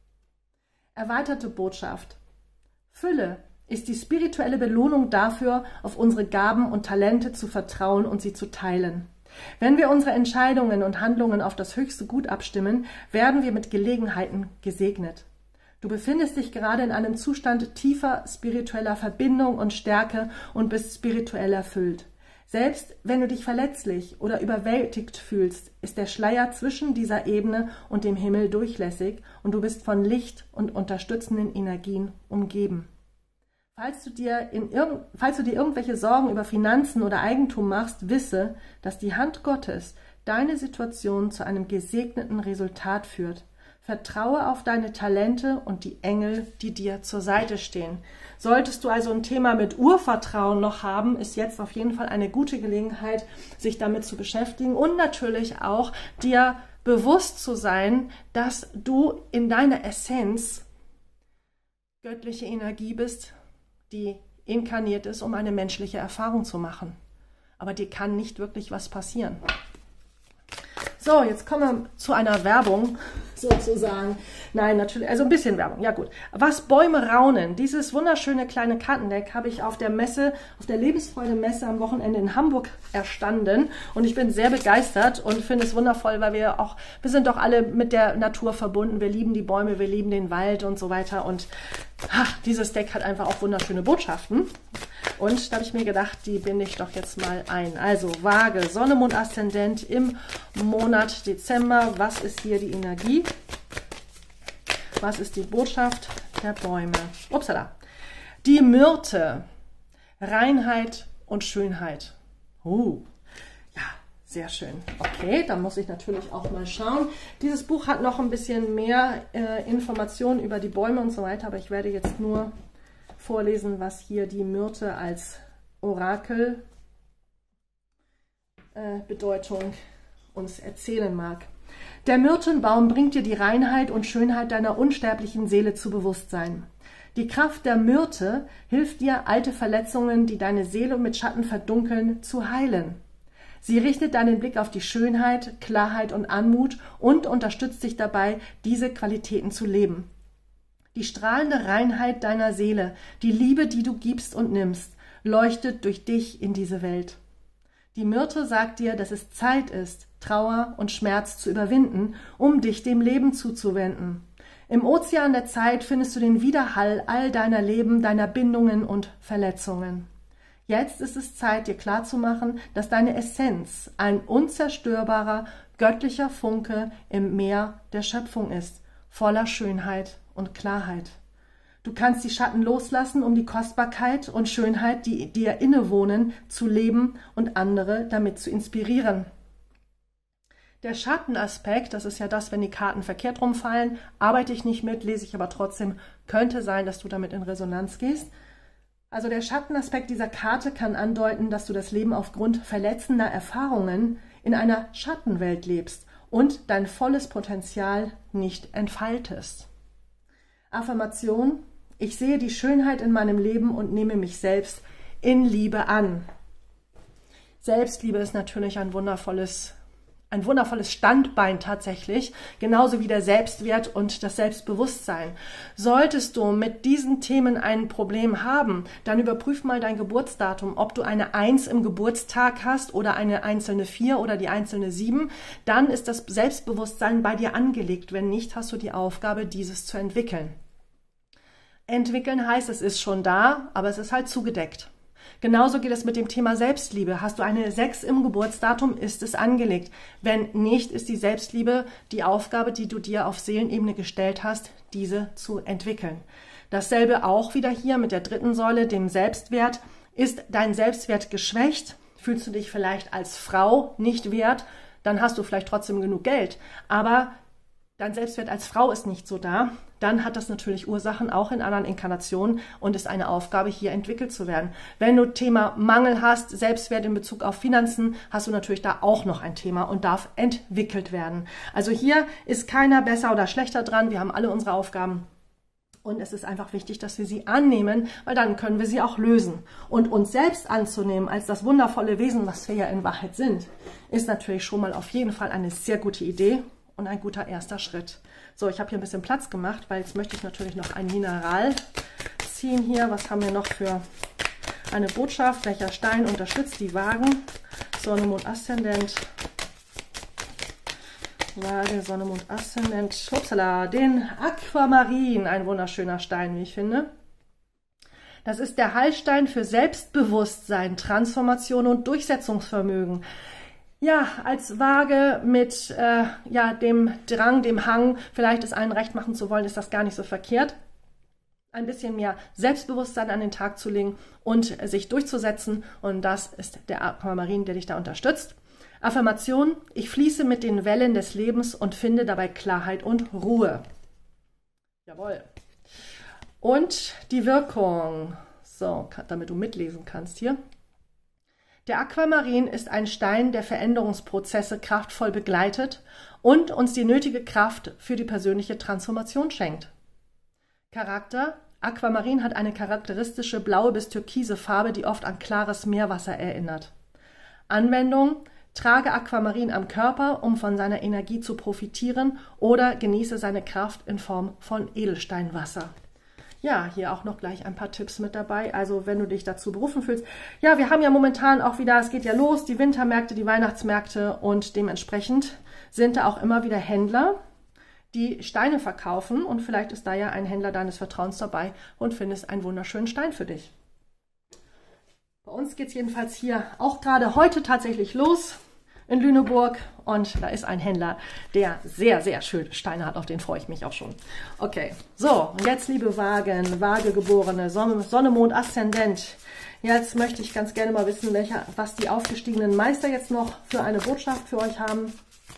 Erweiterte Botschaft. Fülle ist die spirituelle Belohnung dafür, auf unsere Gaben und Talente zu vertrauen und sie zu teilen. Wenn wir unsere Entscheidungen und Handlungen auf das höchste Gut abstimmen, werden wir mit Gelegenheiten gesegnet. Du befindest dich gerade in einem Zustand tiefer spiritueller Verbindung und Stärke und bist spirituell erfüllt. Selbst wenn du dich verletzlich oder überwältigt fühlst, ist der Schleier zwischen dieser Ebene und dem Himmel durchlässig und du bist von Licht und unterstützenden Energien umgeben. Falls du dir irgendwelche Sorgen über Finanzen oder Eigentum machst, wisse, dass die Hand Gottes deine Situation zu einem gesegneten Resultat führt. Vertraue auf deine Talente und die Engel, die dir zur Seite stehen. Solltest du also ein Thema mit Urvertrauen noch haben, ist jetzt auf jeden Fall eine gute Gelegenheit, sich damit zu beschäftigen und natürlich auch dir bewusst zu sein, dass du in deiner Essenz göttliche Energie bist, die inkarniert ist, um eine menschliche Erfahrung zu machen. Aber dir kann nicht wirklich was passieren. So, jetzt kommen wir zu einer Werbung. sozusagen. Nein, natürlich, also ein bisschen Werbung, ja gut. Was Bäume raunen, dieses wunderschöne kleine Kartendeck habe ich auf der Messe, auf der Lebensfreude-Messe am Wochenende in Hamburg erstanden und ich bin sehr begeistert und finde es wundervoll, weil wir sind doch alle mit der Natur verbunden, wir lieben die Bäume, wir lieben den Wald und so weiter und dieses Deck hat einfach auch wunderschöne Botschaften. Und da habe ich mir gedacht, die binde ich doch jetzt mal ein. Also Waage, Sonne, Mond, Aszendent im Monat Dezember. Was ist hier die Energie? Was ist die Botschaft der Bäume? Upsala. Die Myrte, Reinheit und Schönheit. Ja, sehr schön. Okay, dann muss ich natürlich auch mal schauen. Dieses Buch hat noch ein bisschen mehr Informationen über die Bäume und so weiter, aber ich werde jetzt nur vorlesen, was hier die Myrte als Orakel Bedeutung uns erzählen mag. Der Myrtenbaum bringt dir die Reinheit und Schönheit deiner unsterblichen Seele zu Bewusstsein. Die Kraft der Myrte hilft dir, alte Verletzungen, die deine Seele mit Schatten verdunkeln, zu heilen. Sie richtet deinen Blick auf die Schönheit, Klarheit und Anmut und unterstützt dich dabei, diese Qualitäten zu leben. Die strahlende Reinheit deiner Seele, die Liebe, die du gibst und nimmst, leuchtet durch dich in diese Welt. Die Myrte sagt dir, dass es Zeit ist, Trauer und Schmerz zu überwinden, um dich dem Leben zuzuwenden. Im Ozean der Zeit findest du den Widerhall all deiner Leben, deiner Bindungen und Verletzungen. Jetzt ist es Zeit, dir klarzumachen, dass deine Essenz ein unzerstörbarer, göttlicher Funke im Meer der Schöpfung ist, voller Schönheit und Klarheit. Du kannst die Schatten loslassen, um die Kostbarkeit und Schönheit, die dir innewohnen, zu leben und andere damit zu inspirieren. Der Schattenaspekt, das ist ja das, wenn die Karten verkehrt rumfallen, arbeite ich nicht mit, lese ich aber trotzdem, könnte sein, dass du damit in Resonanz gehst. Also der Schattenaspekt dieser Karte kann andeuten, dass du das Leben aufgrund verletzender Erfahrungen in einer Schattenwelt lebst und dein volles Potenzial nicht entfaltest. Affirmation: Ich sehe die Schönheit in meinem Leben und nehme mich selbst in Liebe an. Selbstliebe ist natürlich ein wundervolles Standbein tatsächlich, genauso wie der Selbstwert und das Selbstbewusstsein. Solltest du mit diesen Themen ein Problem haben, dann überprüf mal dein Geburtsdatum, ob du eine 1 im Geburtstag hast oder eine einzelne 4 oder die einzelne 7, dann ist das Selbstbewusstsein bei dir angelegt. Wenn nicht, hast du die Aufgabe, dieses zu entwickeln. Entwickeln heißt, es ist schon da, aber es ist halt zugedeckt. Genauso geht es mit dem Thema Selbstliebe. Hast du eine 6 im Geburtsdatum, ist es angelegt. Wenn nicht, ist die Selbstliebe die Aufgabe, die du dir auf Seelenebene gestellt hast, diese zu entwickeln. Dasselbe auch wieder hier mit der dritten Säule, dem Selbstwert. Ist dein Selbstwert geschwächt? Fühlst du dich vielleicht als Frau nicht wert? Dann hast du vielleicht trotzdem genug Geld. Aber dein Selbstwert als Frau ist nicht so da. Dann hat das natürlich Ursachen auch in anderen Inkarnationen und ist eine Aufgabe, hier entwickelt zu werden. Wenn du Thema Mangel hast, Selbstwert in Bezug auf Finanzen, hast du natürlich da auch noch ein Thema und darf entwickelt werden. Also hier ist keiner besser oder schlechter dran. Wir haben alle unsere Aufgaben. Und es ist einfach wichtig, dass wir sie annehmen, weil dann können wir sie auch lösen. Und uns selbst anzunehmen als das wundervolle Wesen, was wir ja in Wahrheit sind, ist natürlich schon mal auf jeden Fall eine sehr gute Idee und ein guter erster Schritt. So, ich habe hier ein bisschen Platz gemacht, weil jetzt möchte ich natürlich noch ein Mineral ziehen hier. Was haben wir noch für eine Botschaft? Welcher Stein unterstützt die Waagen? Sonne, Mond, Aszendent. Waage, Sonne, Mond, Aszendent. Upsala, den Aquamarin, ein wunderschöner Stein, wie ich finde. Das ist der Heilstein für Selbstbewusstsein, Transformation und Durchsetzungsvermögen. Ja, als Waage mit dem Drang, dem Hang, vielleicht es allen recht machen zu wollen, ist das gar nicht so verkehrt. Ein bisschen mehr Selbstbewusstsein an den Tag zu legen und sich durchzusetzen. Und das ist der Aquamarin, der dich da unterstützt. Affirmation: Ich fließe mit den Wellen des Lebens und finde dabei Klarheit und Ruhe. Jawohl. Und die Wirkung. So, damit du mitlesen kannst hier. Der Aquamarin ist ein Stein, der Veränderungsprozesse kraftvoll begleitet und uns die nötige Kraft für die persönliche Transformation schenkt. Charakter: Aquamarin hat eine charakteristische blaue bis türkise Farbe, die oft an klares Meerwasser erinnert. Anwendung: Trage Aquamarin am Körper, um von seiner Energie zu profitieren, oder genieße seine Kraft in Form von Edelsteinwasser. Ja, hier auch noch gleich ein paar Tipps mit dabei, also wenn du dich dazu berufen fühlst. Ja, wir haben ja momentan auch wieder, es geht ja los, die Wintermärkte, die Weihnachtsmärkte, und dementsprechend sind da auch immer wieder Händler, die Steine verkaufen, und vielleicht ist da ja ein Händler deines Vertrauens dabei und findest einen wunderschönen Stein für dich. Bei uns geht es jedenfalls hier auch gerade heute tatsächlich los in Lüneburg, und da ist ein Händler, der sehr, sehr schöne Steine hat, auf den freue ich mich auch schon. Okay, so, und jetzt, liebe Wagen, Waagegeborene, Sonne, Mond, Aszendent. Jetzt möchte ich ganz gerne mal wissen, was die aufgestiegenen Meister jetzt noch für eine Botschaft für euch haben.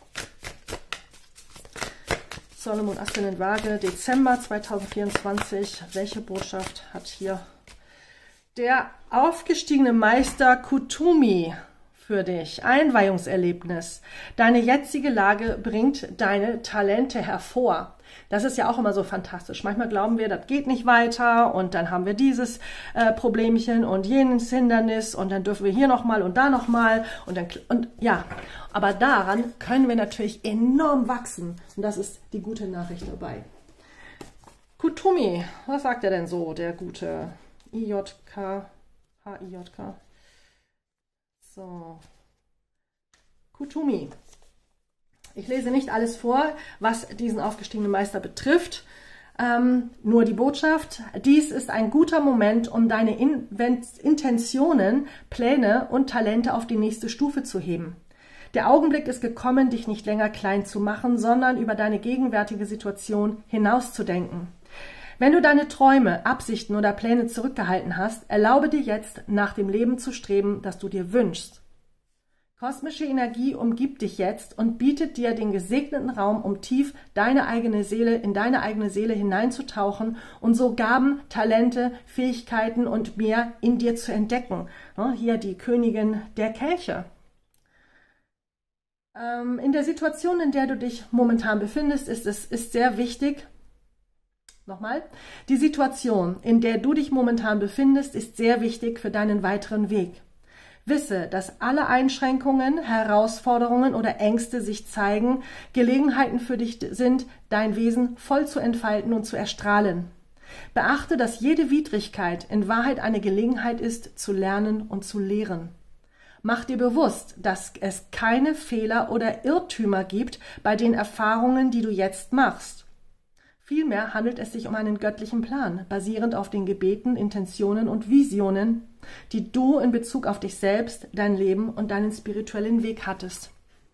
Sonne, Mond, Aszendent, Waage, Dezember 2024. Welche Botschaft hat hier der aufgestiegene Meister Kuthumi für dich? Einweihungserlebnis. Deine jetzige Lage bringt deine Talente hervor. Das ist ja auch immer so fantastisch. Manchmal glauben wir, das geht nicht weiter, und dann haben wir dieses Problemchen und jenes Hindernis, und dann dürfen wir hier nochmal und da nochmal, und ja, aber daran können wir natürlich enorm wachsen, und das ist die gute Nachricht dabei. Kuthumi, was sagt er denn so, der gute IJK, HIJK? So, Kuthumi. Ich lese nicht alles vor, was diesen aufgestiegenen Meister betrifft, nur die Botschaft. Dies ist ein guter Moment, um deine Intentionen, Pläne und Talente auf die nächste Stufe zu heben. Der Augenblick ist gekommen, dich nicht länger klein zu machen, sondern über deine gegenwärtige Situation hinauszudenken. Wenn du deine Träume, Absichten oder Pläne zurückgehalten hast, erlaube dir jetzt, nach dem Leben zu streben, das du dir wünschst. Kosmische Energie umgibt dich jetzt und bietet dir den gesegneten Raum, um tief in deine eigene Seele hineinzutauchen und so Gaben, Talente, Fähigkeiten und mehr in dir zu entdecken. Hier die Königin der Kelche. In der Situation, in der du dich momentan befindest, ist sehr wichtig. Nochmal, die Situation, in der du dich momentan befindest, ist sehr wichtig für deinen weiteren Weg. Wisse, dass alle Einschränkungen, Herausforderungen oder Ängste sich zeigen, Gelegenheiten für dich sind, dein Wesen voll zu entfalten und zu erstrahlen. Beachte, dass jede Widrigkeit in Wahrheit eine Gelegenheit ist, zu lernen und zu lehren. Mach dir bewusst, dass es keine Fehler oder Irrtümer gibt bei den Erfahrungen, die du jetzt machst. Vielmehr handelt es sich um einen göttlichen Plan, basierend auf den Gebeten, Intentionen und Visionen, die du in Bezug auf dich selbst, dein Leben und deinen spirituellen Weg hattest.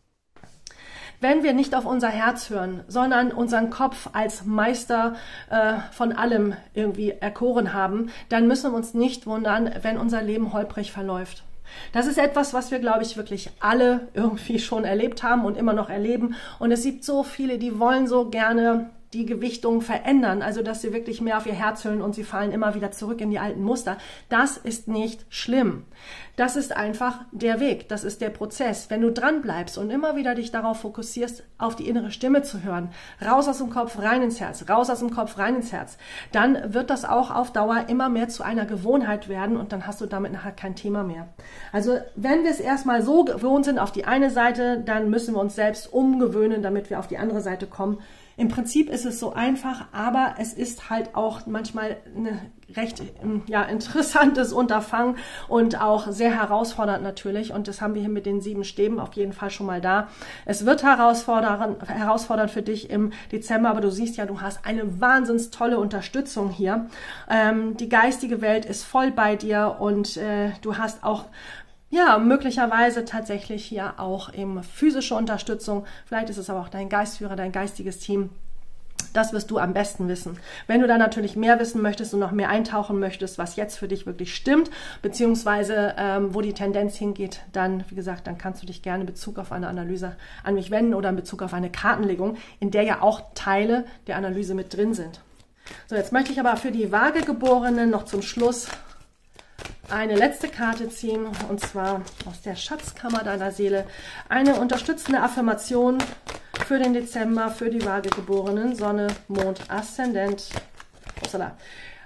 Wenn wir nicht auf unser Herz hören, sondern unseren Kopf als Meister von allem irgendwie erkoren haben, dann müssen wir uns nicht wundern, wenn unser Leben holprig verläuft. Das ist etwas, was wir, glaube ich, wirklich alle irgendwie schon erlebt haben und immer noch erleben. Und es gibt so viele, die wollen so gerne die Gewichtung verändern, also dass sie wirklich mehr auf ihr Herz hören und sie fallen immer wieder zurück in die alten Muster. Das ist nicht schlimm. Das ist einfach der Weg, das ist der Prozess. Wenn du dran bleibst und immer wieder dich darauf fokussierst, auf die innere Stimme zu hören, raus aus dem Kopf, rein ins Herz, raus aus dem Kopf, rein ins Herz, dann wird das auch auf Dauer immer mehr zu einer Gewohnheit werden, und dann hast du damit nachher kein Thema mehr. Also wenn wir es erstmal so gewohnt sind auf die eine Seite, dann müssen wir uns selbst umgewöhnen, damit wir auf die andere Seite kommen. Im Prinzip ist es so einfach, aber es ist halt auch manchmal ein recht interessantes Unterfangen und auch sehr herausfordernd natürlich. Und das haben wir hier mit den 7 Stäben auf jeden Fall schon mal da. Es wird herausfordernd für dich im Dezember, aber du siehst ja, du hast eine wahnsinns tolle Unterstützung hier. Die geistige Welt ist voll bei dir, und du hast auch möglicherweise tatsächlich hier auch eben physische Unterstützung. Vielleicht ist es aber auch dein Geistführer, dein geistiges Team. Das wirst du am besten wissen. Wenn du da natürlich mehr wissen möchtest und noch mehr eintauchen möchtest, was jetzt für dich wirklich stimmt, beziehungsweise wo die Tendenz hingeht, dann, wie gesagt, dann kannst du dich gerne in Bezug auf eine Analyse an mich wenden oder in Bezug auf eine Kartenlegung, in der ja auch Teile der Analyse mit drin sind. So, jetzt möchte ich aber für die Waagegeborenen noch zum Schluss eine letzte Karte ziehen, und zwar aus der Schatzkammer deiner Seele. Eine unterstützende Affirmation für den Dezember, für die Waagegeborenen, Sonne, Mond, Aszendent.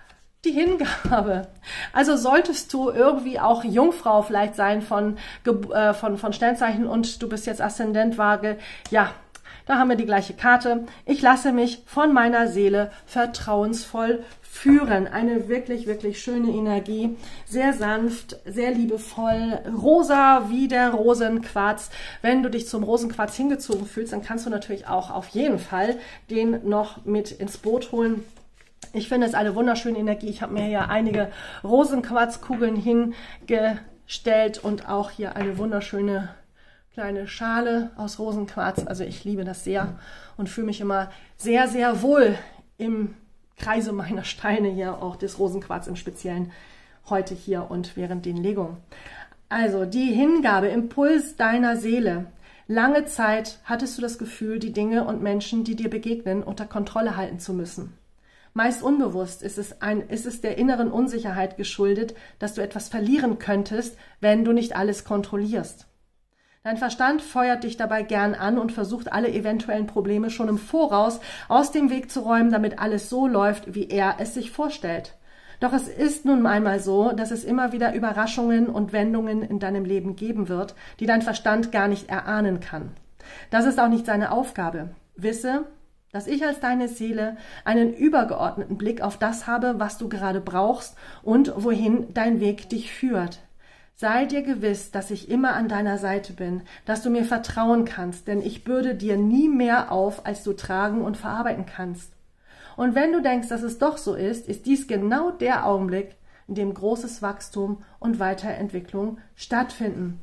die Hingabe. Also solltest du irgendwie auch Jungfrau vielleicht sein von Sternzeichen und du bist jetzt Aszendent Waage, ja, da haben wir die gleiche Karte. Ich lasse mich von meiner Seele vertrauensvoll führen. Eine wirklich, wirklich schöne Energie. Sehr sanft, sehr liebevoll. Rosa wie der Rosenquarz. Wenn du dich zum Rosenquarz hingezogen fühlst, dann kannst du natürlich auch auf jeden Fall den noch mit ins Boot holen. Ich finde es eine wunderschöne Energie. Ich habe mir hier einige Rosenquarzkugeln hingestellt und auch hier eine wunderschöne kleine Schale aus Rosenquarz. Also ich liebe das sehr und fühle mich immer sehr, sehr wohl im Kreise meiner Steine hier, auch des Rosenquarz im Speziellen heute hier und während den Legungen. Also die Hingabe, Impuls deiner Seele. Lange Zeit hattest du das Gefühl, die Dinge und Menschen, die dir begegnen, unter Kontrolle halten zu müssen. Meist unbewusst ist es der inneren Unsicherheit geschuldet, dass du etwas verlieren könntest, wenn du nicht alles kontrollierst. Dein Verstand feuert dich dabei gern an und versucht, alle eventuellen Probleme schon im Voraus aus dem Weg zu räumen, damit alles so läuft, wie er es sich vorstellt. Doch es ist nun einmal so, dass es immer wieder Überraschungen und Wendungen in deinem Leben geben wird, die dein Verstand gar nicht erahnen kann. Das ist auch nicht seine Aufgabe. Wisse, dass ich als deine Seele einen übergeordneten Blick auf das habe, was du gerade brauchst und wohin dein Weg dich führt. Sei dir gewiss, dass ich immer an deiner Seite bin, dass du mir vertrauen kannst, denn ich bürde dir nie mehr auf, als du tragen und verarbeiten kannst. Und wenn du denkst, dass es doch so ist, ist dies genau der Augenblick, in dem großes Wachstum und Weiterentwicklung stattfinden.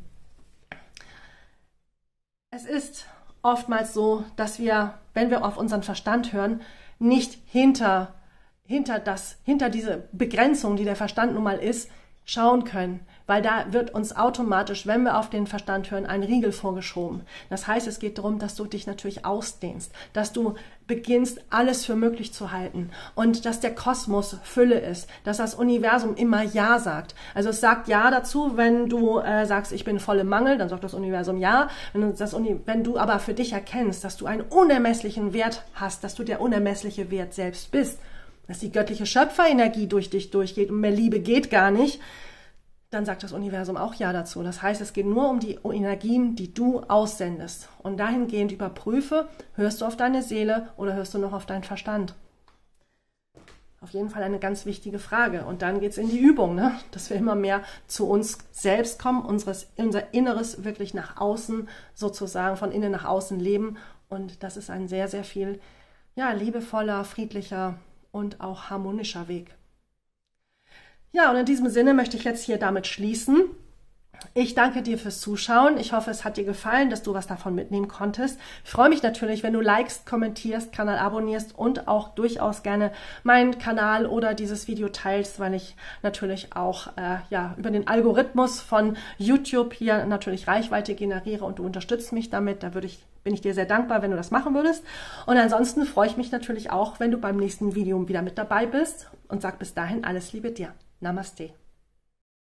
Es ist oftmals so, dass wir, wenn wir auf unseren Verstand hören, nicht hinter diese Begrenzung, die der Verstand nun mal ist, schauen können, weil da wird uns automatisch, wenn wir auf den Verstand hören, ein Riegel vorgeschoben. Das heißt, es geht darum, dass du dich natürlich ausdehnst, dass du beginnst, alles für möglich zu halten und dass der Kosmos Fülle ist, dass das Universum immer Ja sagt. Also es sagt Ja dazu, wenn du sagst, ich bin voll im Mangel, dann sagt das Universum Ja. Wenn du aber für dich erkennst, dass du einen unermesslichen Wert hast, dass du der unermessliche Wert selbst bist, dass die göttliche Schöpferenergie durch dich durchgeht und mehr Liebe geht gar nicht, dann sagt das Universum auch Ja dazu. Das heißt, es geht nur um die Energien, die du aussendest. Und dahingehend überprüfe, hörst du auf deine Seele oder hörst du noch auf deinen Verstand? Auf jeden Fall eine ganz wichtige Frage. Und dann geht es in die Übung, ne? Dass wir immer mehr zu uns selbst kommen, unser Inneres wirklich nach außen sozusagen, von innen nach außen leben. Und das ist ein sehr, sehr viel liebevoller, friedlicher und auch harmonischer Weg. Ja, und in diesem Sinne möchte ich jetzt hier damit schließen. Ich danke dir fürs Zuschauen. Ich hoffe, es hat dir gefallen, dass du was davon mitnehmen konntest. Ich freue mich natürlich, wenn du likest, kommentierst, Kanal abonnierst und auch durchaus gerne meinen Kanal oder dieses Video teilst, weil ich natürlich auch über den Algorithmus von YouTube hier natürlich Reichweite generiere und du unterstützt mich damit. Bin ich dir sehr dankbar, wenn du das machen würdest. Und ansonsten freue ich mich natürlich auch, wenn du beim nächsten Video wieder mit dabei bist und sag bis dahin alles Liebe dir. Namaste.